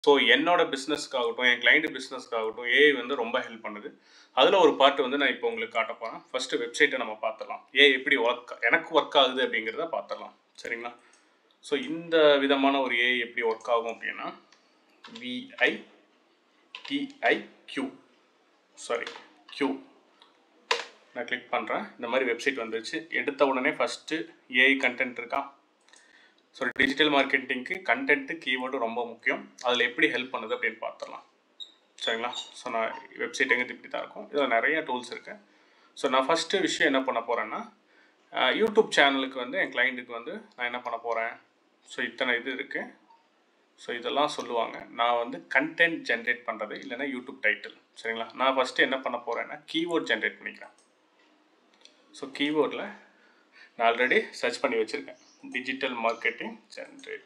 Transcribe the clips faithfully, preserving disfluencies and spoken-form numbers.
So என்னோட பிஸ்னஸ்க்காகட்டும், என் client பிஸ்னஸ்க்காகட்டும் AI வந்து ரொம்ப ஹெல்ப் பண்ணுது. அதில் ஒரு பார்ட் வந்து நான் இப்போ உங்களுக்கு காட்ட போகிறேன். ஃபஸ்ட்டு வெப்சைட்டை நம்ம பார்த்துடலாம். ஏஐ எப்படி ஒர்க் எனக்கு ஒர்க் ஆகுது அப்படிங்கிறத பார்த்துடலாம். சரிங்களா? ஸோ இந்த விதமான ஒரு ஏஐ எப்படி ஒர்க் ஆகும் அப்படின்னா விஐடிஐக்யூ சாரி கியூ நான் கிளிக் பண்ணுறேன். இந்த மாதிரி வெப்சைட் வந்துருச்சு. எடுத்த உடனே ஃபஸ்ட்டு ஏஐ கண்டென்ட் இருக்கா? ஸோ டிஜிட்டல் மார்க்கெட்டிங்க்கு கண்டென்ட்டு கீவேர்டு ரொம்ப முக்கியம். அதில் எப்படி ஹெல்ப் பண்ணுது அப்படின்னு பார்த்துடலாம். சரிங்களா? ஸோ நான் வெப்சைட் எங்கே இப்படி தான் இருக்கும். இதில் நிறைய டூல்ஸ் இருக்குது. ஸோ நான் ஃபஸ்ட்டு விஷயம் என்ன பண்ண போகிறேன்னா, யூடியூப் சேனலுக்கு வந்து என் கிளைண்ட்டுக்கு வந்து நான் என்ன பண்ண போகிறேன், ஸோ இத்தனை இது இருக்குது. ஸோ இதெல்லாம் சொல்லுவாங்க. நான் வந்து கண்டென்ட் ஜென்ரேட் பண்ணுறது இல்லைன்னா யூடியூப் டைட்டில். சரிங்களா? நான் ஃபஸ்ட்டு என்ன பண்ண போகிறேன்னா கீவேர்ட் ஜென்ரேட் பண்ணிக்கிறேன். ஸோ கீவேர்டில் நான் ஆல்ரெடி சர்ச் பண்ணி வச்சுருக்கேன். Digital marketing generate.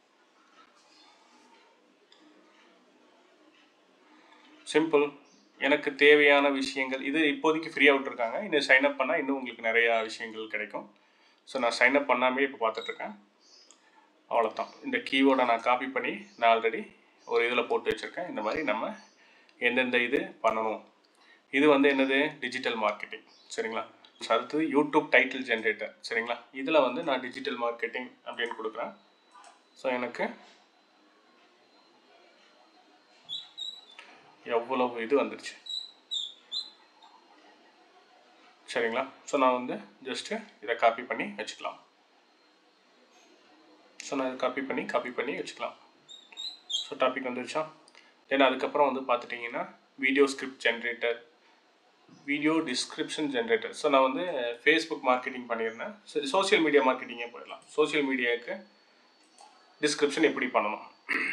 சிம்பிள். எனக்கு தேவையான விஷயங்கள் இது இப்போதைக்கு ஃப்ரீயாக விட்டுருக்காங்க. இன்னும் சைன்அப் பண்ணால் இன்னும் உங்களுக்கு நிறையா விஷயங்கள் கிடைக்கும். ஸோ நான் சைன்அப் பண்ணாமே இப்போ பார்த்துட்ருக்கேன். அவ்வளோதான். இந்த கீவேர்டை நான் காப்பி பண்ணி நான் ஆல்ரெடி ஒரு இதில் போட்டு வச்சுருக்கேன். இந்த மாதிரி நம்ம எந்தெந்த இது பண்ணணும். இது வந்து என்னது டிஜிட்டல் மார்க்கெட்டிங். சரிங்களா? அடுத்தது யூடியூப் டைட்டில் ஜென்ரேட்டர். சரிங்களா? இதில் வந்து நான் டிஜிட்டல் மார்க்கெட்டிங் அப்படின்னு கொடுக்குறேன். ஸோ எனக்கு எவ்வளவு இது வந்துடுச்சு. சரிங்களா? ஸோ நான் வந்து ஜஸ்ட்டு இதை காப்பி பண்ணி வச்சுக்கலாம். ஸோ நான் இதை காப்பி பண்ணி காப்பி பண்ணி வச்சுக்கலாம். ஸோ டாபிக் வந்துடுச்சா? தென் அதுக்கப்புறம் வந்து பார்த்துட்டிங்கன்னா video script generator, video description generator. So நான் வந்து ஃபேஸ்புக் மார்க்கெட்டிங் பண்ணியிருந்தேன். சரி, சோஷியல் மீடியா மார்க்கெட்டிங்கே போயிடலாம். சோஷியல் மீடியாவுக்கு டிஸ்கிரிப்ஷன் எப்படி பண்ணணும்,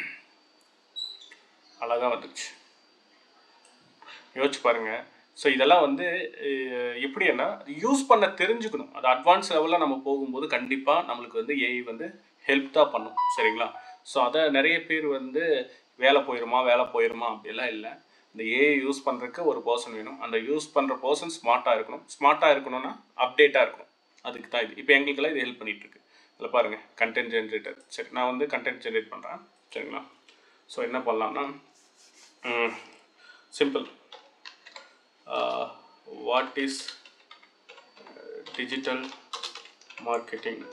அழகாக வந்துடுச்சு. யோசிச்சு பாருங்கள். ஸோ இதெல்லாம் வந்து எப்படின்னா யூஸ் பண்ண தெரிஞ்சுக்கணும். அது அட்வான்ஸ் லெவலில் நம்ம போகும்போது கண்டிப்பாக நம்மளுக்கு வந்து ஏஐ வந்து ஹெல்ப் தான் பண்ணும். சரிங்களா? ஸோ அதை நிறைய பேர் வந்து வேலை போயிடுமா வேலை போயிடுமா அப்படிலாம் இல்லை. இந்த ஏஐ யூஸ் பண்ணுறதுக்கு ஒரு பர்சன் வேணும். அந்த யூஸ் பண்ணுற பர்சன் ஸ்மார்ட்டாக இருக்கணும். ஸ்மார்ட்டாக இருக்கணும்னா அப்டேட்டாக இருக்கணும். அதுக்கு தான் இது. இப்போ எங்களுக்கெல்லாம் இது ஹெல்ப் பண்ணிகிட்ருக்கு. இதில் பாருங்கள், கண்டென்ட் ஜென்ரேட்டர். சரி, நான் வந்து கண்டென்ட் ஜென்ரேட் பண்ணுறேன். சரிங்களா? ஸோ என்ன பண்ணலாம்னா simple. What is digital marketing?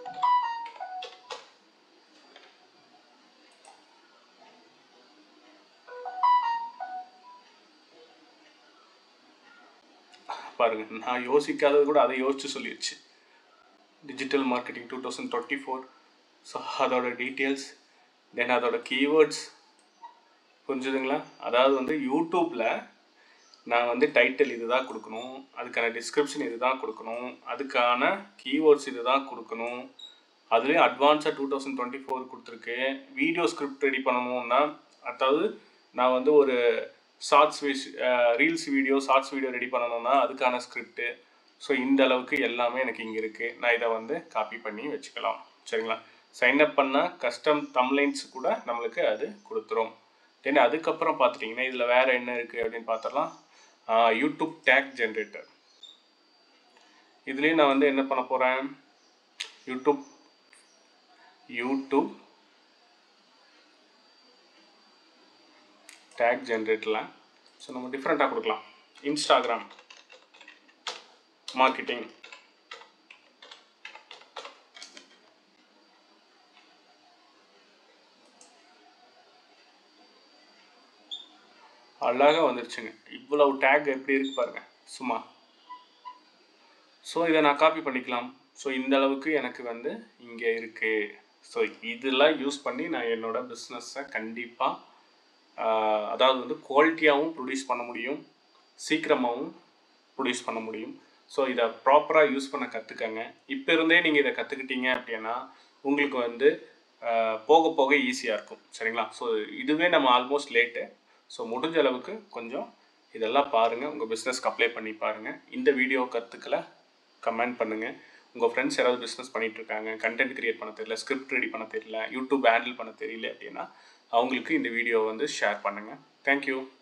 பாருங்கள், நான் யோசிக்காதது கூட அதை யோசிச்சு சொல்லிடுச்சு. Digital marketing two thousand twenty four. So அதோட டீட்டெயில்ஸ், தென் அதோட கீவேர்ட்ஸ். புரிஞ்சுதுங்களா? அதாவது வந்து யூடியூப்பில் நான் வந்து டைட்டில் இது தான் கொடுக்கணும், அதுக்கான டிஸ்கிரிப்ஷன் இது தான் கொடுக்கணும், அதுக்கான கீவேர்ட்ஸ் இது தான் கொடுக்கணும். அதுலேயும் அட்வான்ஸாக டூ தௌசண்ட் டுவெண்ட்டி ஃபோர் கொடுத்துருக்கு. வீடியோ ஸ்கிரிப்ட் ரெடி பண்ணணும்னா, அதாவது நான் வந்து ஒரு ஷார்ட்ஸ் வீஸ் reels video shorts video ready பண்ணணும்னா அதுக்கான ஸ்கிரிப்டு. ஸோ இந்த அளவுக்கு எல்லாமே எனக்கு இங்கே இருக்குது. நான் இதை வந்து காப்பி பண்ணி வச்சுக்கலாம். சரிங்களா? சைன்அப் பண்ணால் கஸ்டம் தம்ப்லைன்ஸ் கூட நம்மளுக்கு அது கொடுத்துரும். தென் அதுக்கப்புறம் பார்த்துட்டிங்கன்னா இதில் வேறு என்ன இருக்குது அப்படின்னு பார்த்துடலாம். YouTube tag generator. இதுலேயும் நான் வந்து என்ன பண்ண போகிறேன், யூடியூப் யூடியூப் டேக் ஜென்ரேட்டரில் ஸோ நம்ம டிஃப்ரெண்ட்டாக கொடுக்கலாம். Instagram marketing. அழகாக வந்துருச்சுங்க. இவ்வளவு டேக் எப்படி இருக்கு பாருங்கள், சும்மா. ஸோ இதை நான் காப்பி பண்ணிக்கலாம். ஸோ இந்த அளவுக்கு எனக்கு வந்து இங்கே இருக்குது. ஸோ இதெல்லாம் யூஸ் பண்ணி நான் என்னோடய பிஸ்னஸை கண்டிப்பாக அதாவது வந்து குவாலிட்டியாகவும் ப்ரொடியூஸ் பண்ண முடியும், சீக்கிரமாகவும் ப்ரொடியூஸ் பண்ண முடியும். ஸோ இதை ப்ராப்பராக யூஸ் பண்ண கற்றுக்கங்க. இப்போ இருந்தே நீங்கள் இதை கற்றுக்கிட்டீங்க அப்படின்னா உங்களுக்கு வந்து போக போக ஈஸியாக இருக்கும். சரிங்களா? ஸோ இதுவே நம்ம ஆல்மோஸ்ட் லேட்டு. ஸோ முடிஞ்ச அளவுக்கு கொஞ்சம் இதெல்லாம் பாருங்கள், உங்கள் பிஸ்னஸ்க்கு அப்ளை பண்ணி பாருங்கள். இந்த வீடியோ கற்றுக்கலை கமெண்ட் பண்ணுங்கள். உங்கள் ஃப்ரெண்ட்ஸ் யாராவது பிஸ்னஸ் பண்ணிகிட்ருக்காங்க, கண்டென்ட் க்ரியேட் பண்ண தெரியல, ஸ்கிரிப்ட் ரெடி பண்ண தெரியல, யூடியூப் ஹேண்டில் பண்ண தெரியல அப்படின்னா அவங்களுக்கு இந்த வீடியோ வந்து ஷேர் பண்ணுங்கள். தேங்க்யூ.